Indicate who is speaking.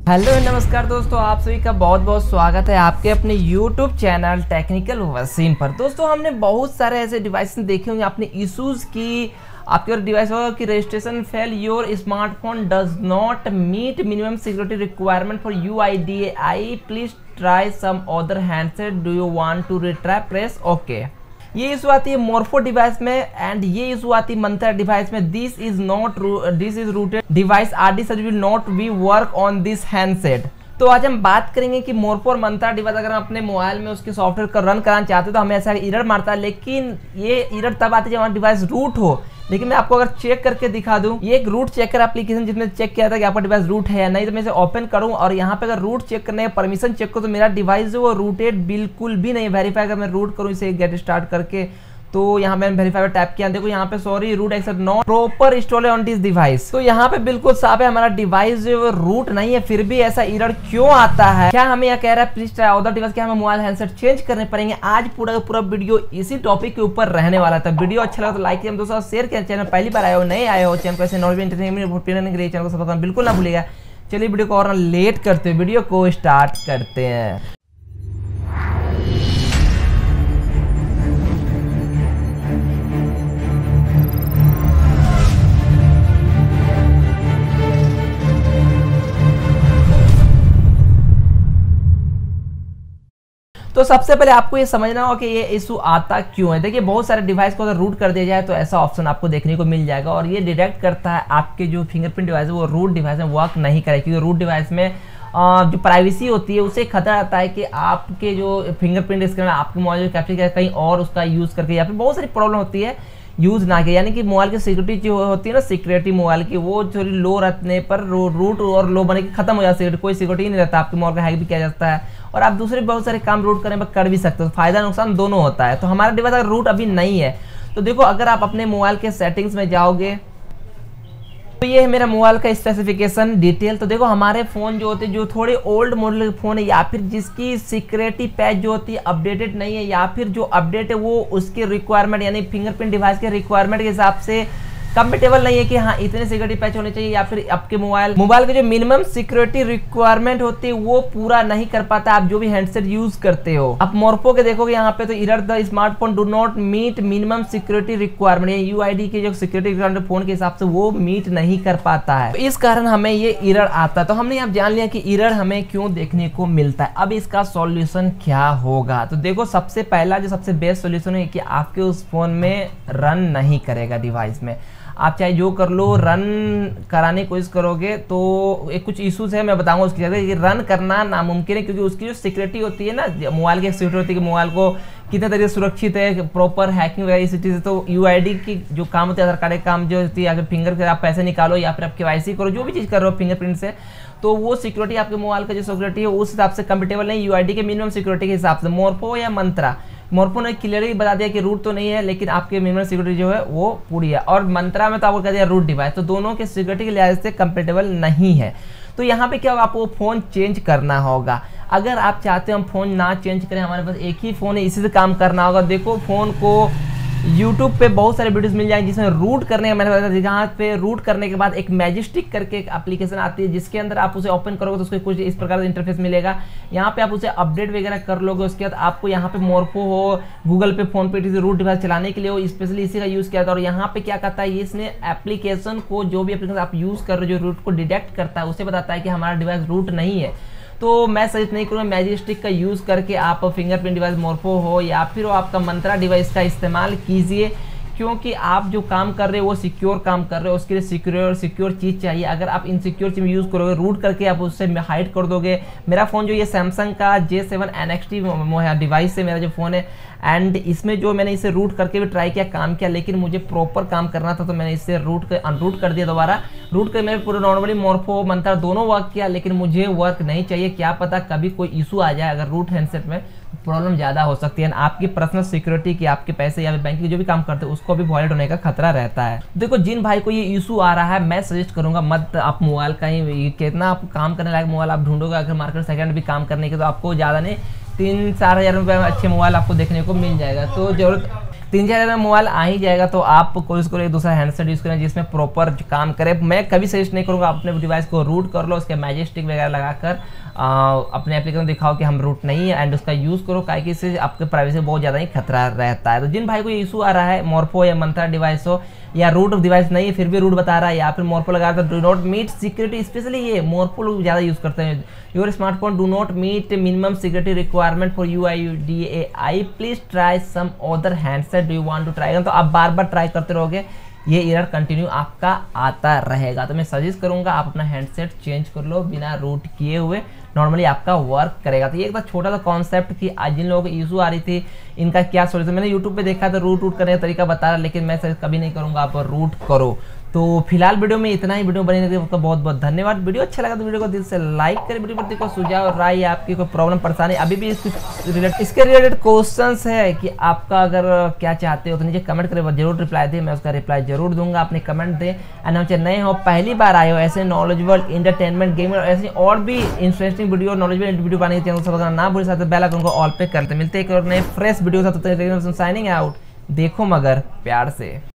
Speaker 1: Hello नमस्कार दोस्तों, आप सभी का बहुत बहुत स्वागत है आपके अपने YouTube चैनल टेक्निकल वसीम पर। दोस्तों हमने बहुत सारे ऐसे डिवाइस देखे होंगे आपने इश्यूज़ की, आपके डिवाइस होगा कि registration fail, your smartphone does not meet minimum security requirement for UIDAI, please try some other handset, do you want to retry, press okay. ये इशू आती है मोर्फो डिवाइस में एंड ये इशू आती है मंत्रा डिवाइस में। This is rooted device RD search will not be work on this handset. तो आज हम बात करेंगे कि मोर्फो और मंत्रा डिवाइस अगर हम अपने मोबाइल में उसके सॉफ्टवेयर को रन कराना चाहते हो तो हमें ऐसा एरर मारता है, लेकिन ये एरर तब आती है जब हमारा डिवाइस रूट हो। लेकिन मैं आपको अगर चेक करके दिखा दूं, ये एक रूट चेकर एप्लीकेशन जिसमें चेक किया था कि आपका डिवाइस रूट है या नहीं। तो मैं इसे ओपन करूं और यहाँ पे अगर रूट चेक करने परमिशन चेक करूं तो मेरा डिवाइस जो वो रूटेड बिल्कुल भी नहीं। वेरीफाई अगर मैं रूट करूं इसे गेट स्टार्ट करके तो यहाँ पे वेरीफाई पे टैप किया, देखो यहाँ पे sorry root accept not proper install on this device. तो यहाँ पे बिल्कुल साफ है हमारा डिवाइस जो रूट नहीं है, फिर भी ऐसा एरर क्यों आता है? क्या हमें यह कह रहा है प्लीज ट्राई अदर डिवाइस, क्या हमें मोबाइल हैंडसेट चेंज करने पड़ेंगे? आज पूरा वीडियो इसी टॉपिक के ऊपर रहने वाला था। वीडियो अच्छा लगा तो लाइक कीजिए दोस्तों, शेयर करें। चैनल पहली बार आए हो, नए आए हो, चैनल को ऐसे नॉलेज एंटरटेनमेंट के लिए चैनल को सब्सक्राइब बिल्कुल ना भूलिएगा। चलिए वीडियो को और लेट करते हुए वीडियो को स्टार्ट करते हैं। तो सबसे पहले आपको ये समझना होगा कि ये इशू आता क्यों है। देखिए बहुत सारे डिवाइस को अगर रूट कर दिया जाए तो ऐसा ऑप्शन आपको देखने को मिल जाएगा और ये डिटेक्ट करता है आपके जो फिंगरप्रिंट डिवाइस है वो रूट डिवाइस में वर्क नहीं करे, क्योंकि रूट डिवाइस में जो प्राइवेसी होती है उसे खतरा आता है कि आपके जो फिंगरप्रिंट स्कैनर आपके मोबाइल कैप्चर किया कहीं और उसका यूज़ करके, या फिर बहुत सारी प्रॉब्लम होती है यूज़ ना किया। यानी कि मोबाइल की सिक्योरिटी जो होती है ना, सिक्योरिटी मोबाइल की वो थोड़ी लो रहने पर रूट और लो बने की खत्म हो जाती है, कोई सिक्योरिटी नहीं रहता, आपके मोबाइल का हैक भी किया जाता है और आप दूसरे बहुत सारे काम रूट करने पर कर भी सकते हो। फायदा नुकसान दोनों होता है। तो हमारा डिवाइस अगर रूट अभी नहीं है तो देखो अगर आप अपने मोबाइल के सेटिंग्स में जाओगे तो ये है मेरा मोबाइल का स्पेसिफिकेशन डिटेल। तो देखो हमारे फ़ोन जो होते हैं जो थोड़े ओल्ड मॉडल के फ़ोन है या फिर जिसकी सिक्योरिटी पैच जो होती है अपडेटेड नहीं है, या फिर जो अपडेट है वो उसके रिक्वायरमेंट यानी फिंगरप्रिंट डिवाइस के रिक्वायरमेंट के हिसाब से कंपेटेबल नहीं है कि हाँ इतने सिक्योरिटी पैच होने चाहिए, या फिर आपके मोबाइल के जो मिनिमम सिक्योरिटी रिक्वायरमेंट होती है वो पूरा नहीं कर पाता आप जो भी हैंडसेट यूज करते हो। आप मोर्फो के देखोगे यहाँ पे तो error the smartphone do not meet minimum security requirement, UID के जो सिक्योरिटी रिक्वायरमेंट फोन के हिसाब से वो मीट नहीं कर पाता है। तो इस कारण हमें ये एरर आता है। तो हमने यहाँ जान लिया कि एरर हमें क्यों देखने को मिलता है। अब इसका सॉल्यूशन क्या होगा? तो देखो सबसे पहला जो सबसे बेस्ट सॉल्यूशन है कि आपके उस फोन में रन नहीं करेगा डिवाइस में। आप चाहे जो कर लो, रन कराने की कोशिश करोगे तो एक कुछ इश्यूज है मैं बताऊंगा उसकी जगह। कि रन करना नामुमकिन है क्योंकि उसकी जो सिक्योरिटी होती है ना, मोबाइल की सिक्योरिटी होती है कि मोबाइल को कितने तरीके से सुरक्षित है, प्रॉपर हैकिंग वगैरह इसी चीज़ से। तो UID की जो काम होते हैं, आधार कार्ड के काम जो होती है, अगर फिंगर से आप पैसे निकालो या फिर आप KYC करो, जो भी चीज़ कर रहे हो फिंगरप्रिंट से, तो वो सिक्योरिटी आपके मोबाइल का जो सिक्योरिटी है उस हिसाब से कंपेटेबल नहीं UID के मिनिमम सिक्योरिटी के हिसाब से। मोर्फो या मंत्रा, मोर्फो ने क्लियरली बता दिया कि रूट तो नहीं है लेकिन आपके मिनिमम सिक्योरिटी जो है वो पूरी है, और मंत्रा में तो आपको कह दिया रूट डिवाइस, तो दोनों के सिक्योरिटी के लिहाज से कंपेटेबल नहीं है। तो यहाँ पे क्या होगा, आपको फ़ोन चेंज करना होगा। अगर आप चाहते हो हम फ़ोन ना चेंज करें, हमारे पास एक ही फ़ोन है, इसी से काम करना होगा। देखो फ़ोन को YouTube पे बहुत सारे वीडियोस मिल जाएंगे जिसमें रूट करने का मैंने बताया, जहाँ पे रूट करने के बाद एक मैजिस्टिक करके एक एप्लीकेशन आती है जिसके अंदर आप उसे ओपन करोगे तो उसको कुछ इस प्रकार का इंटरफेस मिलेगा। यहाँ पे आप उसे अपडेट वगैरह कर लोगे। उसके बाद आपको यहाँ पे मोर्फो हो, गूगल पे, फोन पे रूट डिवाइस चलाने के लिए हो, स्पेशली इसी का यूज़ किया था। और यहाँ पे क्या करता है, इसने एप्लीकेशन को, जो भी एप्लीकेशन आप यूज़ कर रहे हो जो रूट को डिटेक्ट करता है उसे बताता है कि हमारा डिवाइस रूट नहीं है। तो मैं सजेस्ट नहीं करूँगा मैजिस्टिक का यूज़ करके आप फिंगरप्रिंट डिवाइस मोर्फो हो या फिर आपका मंत्रा डिवाइस का इस्तेमाल कीजिए, क्योंकि आप जो काम कर रहे हो वो सिक्योर काम कर रहे हो, उसके लिए सिक्योर चीज़ चाहिए। अगर आप इनसिक्योर चीज़ यूज़ करोगे, रूट करके आप उससे हाइड कर दोगे। मेरा फ़ोन जो ये सैमसंग का J7 NXT डिवाइस है मेरा जो फ़ोन है, एंड इसमें जो मैंने इसे रूट करके भी ट्राई किया, काम किया, लेकिन मुझे प्रॉपर काम करना था तो मैंने इसे अनरूट कर दिया दोबारा। रूट कर मैंने पूरा नॉर्मली मोर्फो मंत्रा दोनों वर्क किया, लेकिन मुझे वर्क नहीं चाहिए। क्या पता कभी कोई इशू आ जाए अगर रूट हैंडसेट में, प्रॉब्लम ज़्यादा हो सकती है। आपकी पर्सनल सिक्योरिटी की, आपके पैसे या बैंक की जो भी काम करते हैं उसको भी वॉयलेट होने का खतरा रहता है। देखो जिन भाई को ये इशू आ रहा है, मैं सजेस्ट करूंगा मत आप मोबाइल का ही, कितना आप काम करने लायक मोबाइल आप ढूंढोगे अगर मार्केट सेकंड भी काम करने के, तो आपको ज़्यादा नहीं 3-4 हज़ार रुपये में अच्छे मोबाइल आपको देखने को मिल जाएगा। तो जरूरत 3-4 में मोबाइल आ ही जाएगा, तो आप कोशिश करो एक दूसरा हैंडसेट यूज़ करें जिसमें प्रॉपर काम करे। मैं कभी सजेस्ट नहीं करूँगा, अपने डिवाइस को रूट कर लो, उसके मैजिस्टिक वगैरह लगाकर अपने एप्लीकेशन दिखाओ कि हम रूट नहीं है, एंड उसका यूज़ करो, काहे कि इससे आपके प्राइवेसी बहुत ज़्यादा ही खतरा रहता है। तो जिन भाई को इशू आ रहा है, मोर्फो या मंत्रा डिवाइस हो या रूट डिवाइस नहीं है फिर भी रूट बता रहा है, या फिर मोर्फो लगा रहा है, तो do not meet security, specially ये मोर्फो लोग ज़्यादा यूज़ करते हैं। Your smartphone do not meet minimum security requirement for UIDAI, please try some other handset, do you want to try. तो आप बार बार ट्राई करते रहोगे, ये एरर कंटिन्यू आपका आता रहेगा। तो मैं सजेस्ट करूंगा आप अपना हैंडसेट चेंज कर लो बिना रूट किए हुए, नॉर्मली आपका वर्क करेगा। तो ये एक छोटा सा कॉन्सेप्ट कि आज जिन लोगों को इशू आ रही थी इनका क्या सोल्यूशन, मैंने यूट्यूब पे देखा था रूट करने का तरीका बता रहा, लेकिन मैं कभी नहीं करूँगा, आप रूट करो। तो फिलहाल वीडियो में इतना ही, वीडियो बने रखिए, आपका बहुत बहुत धन्यवाद। वीडियो अच्छा लगा तो वीडियो को दिल से लाइक करें। वीडियो पर कोई सुझाव राय, आपकी कोई प्रॉब्लम परेशानी अभी भी इसके रिलेटेड क्वेश्चंस है कि आपका अगर क्या चाहते हो तो नीचे कमेंट करें, जरूर रिप्लाई दें, मैं उसका रिप्लाई जरूर दूंगा। अपने कमेंट दें, एंड हम नए हो पहली बार आए हो ऐसे नॉलेजेबल इंटरटेनमेंट गेमिंग और ऐसी और भी इंटरेस्टिंग वीडियो नॉलेजेबल वीडियो पाने के चैनल सब्सक्राइब ना भूल, साथ बेल आइकन को ऑल पे करते। मिलते हैं एक और नए फ्रेश वीडियो के साथ, साइनिंग आउट। देखो मगर प्यार से।